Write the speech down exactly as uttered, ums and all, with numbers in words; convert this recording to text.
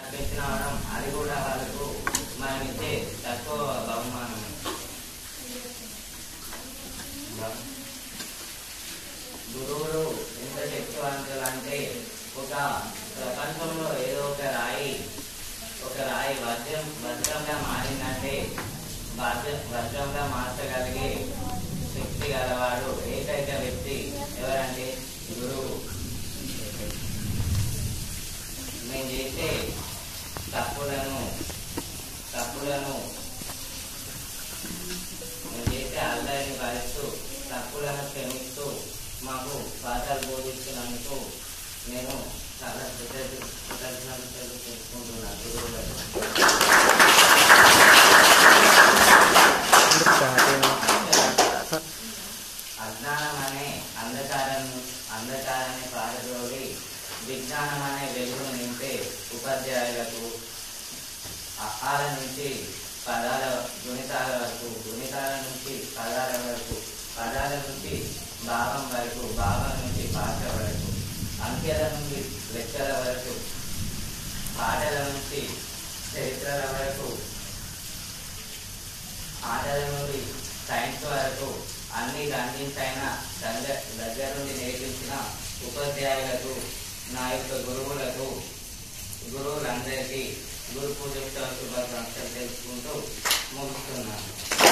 పెట్టినవడం అది కూడా వాళ్ళకు మనం ఇచ్చే తక్కువ బహుమానం. గురువులు ఎంత శక్తివంతులు అంటే ఒక ప్రపంచంలో ఏదో ఒక రాయి ఒక రాయి వజ్రం వజ్రంగా మారిందంటే వజ్రం వజ్రంగా మార్చగలిగే శక్తి గలవాడు ఏకైక వ్యక్తి ఎవరంటే గురువు. మేము చేసే తప్పులను తప్పులను మేము చేసే అల్లరిని భరిస్తూ తప్పులను క్షమిస్తూ మాకు పాఠాలు బోధిస్తున్నందుకు నేను చాలా కృతజ్ఞతలు తెలుసుకుంటున్నాను గురువులకు. అజ్ఞానం అనే అంధకారం అంధకారాన్ని పారద్రోలి విజ్ఞానం అనే వెలుగును నింపే ఉపాధ్యాయులకు ఆహార నుంచి పదాల గుణితాల వరకు గుణితాల నుంచి పదాల వరకు పదాల నుంచి భావం వరకు భావం నుంచి భాష వరకు అంకెల నుండి లెక్కల వరకు పాటల నుంచి చరిత్రల వరకు ఆటల నుండి సైన్స్ వరకు అన్ని అందించైన దగ్గర దగ్గర నుండి నేర్పించిన ఉపాధ్యాయులకు నా యొక్క గురువులకు గురువులందరికీ గురు పూజ శుభాకాంక్షలు తెలుసుకుంటూ ముగిస్తున్నాను.